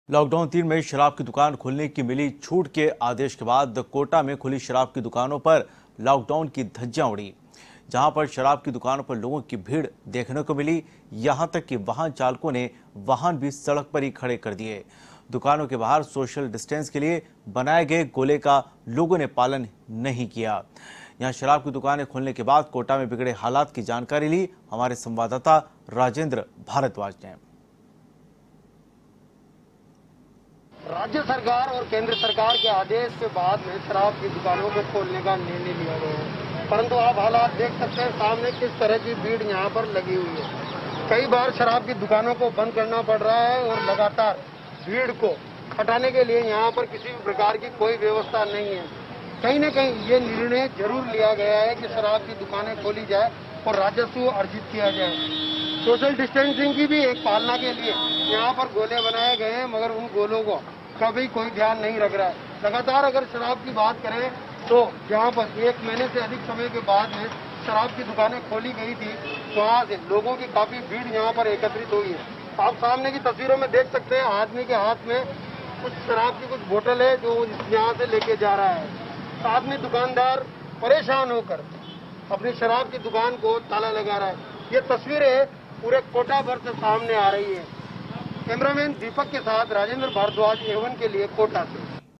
Lockdown 3 में शराब की दुकान खोलने की मिली छूट के आदेश के बाद कोटा में खुली शराब की दुकानों पर लॉकडाउन की धज्जियां उड़ी। जहां पर शराब की दुकानों पर लोगों की भीड़ देखने को मिली, यहां तक कि वाहन चालकों ने वाहन भी सड़क पर ही खड़े कर दिए। दुकानों के बाहर सोशल डिस्टेंस के लिए बनाए गए गोले का लोगों ने पालन नहीं किया। यहां शराब की दुकानें खोलने के बाद कोटा में बिगड़े हालात की जानकारी ली हमारे संवाददाता राजेंद्र भारद्वाज ने। राज्य सरकार और केंद्र सरकार के आदेश के बाद में शराब की दुकानों को खोलने का निर्णय लिया गया है, परंतु आप हालात देख सकते हैं सामने किस तरह की भीड़ यहाँ पर लगी हुई है। कई बार शराब की दुकानों को बंद करना पड़ रहा है और लगातार भीड़ को हटाने के लिए यहाँ पर किसी भी प्रकार की कोई व्यवस्था नहीं है। कहीं न कहीं ये निर्णय जरूर लिया गया है कि शराब की दुकानें खोली जाए और राजस्व अर्जित किया जाए। सोशल डिस्टेंसिंग की भी एक पालना के लिए यहाँ पर गोले बनाए गए हैं, मगर उन गोलों को कभी कोई ध्यान नहीं रख रहा है। लगातार अगर शराब की बात करें तो जहाँ पर 1 महीने से अधिक समय के बाद में शराब की दुकानें खोली गई थी, वहाँ से लोगों की काफी भीड़ यहाँ पर एकत्रित हुई है। आप सामने की तस्वीरों में देख सकते हैं आदमी के हाथ में कुछ शराब की कुछ बोतल है जो यहाँ से लेके जा रहा है। साथ में दुकानदार परेशान होकर अपनी शराब की दुकान को ताला लगा रहा है। ये तस्वीरें पूरे कोटा भर से सामने आ रही है। कैमरामैन दीपक के साथ राजेंद्र भारद्वाज, A1 के लिए कोटा से।